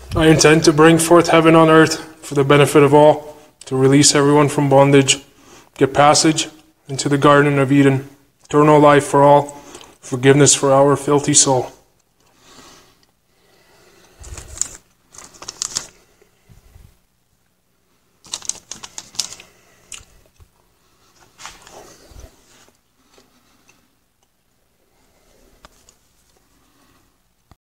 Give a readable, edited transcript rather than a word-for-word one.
I intend to bring forth heaven on earth for the benefit of all, to release everyone from bondage, get passage into the Garden of Eden, eternal life for all, forgiveness for our filthy soul.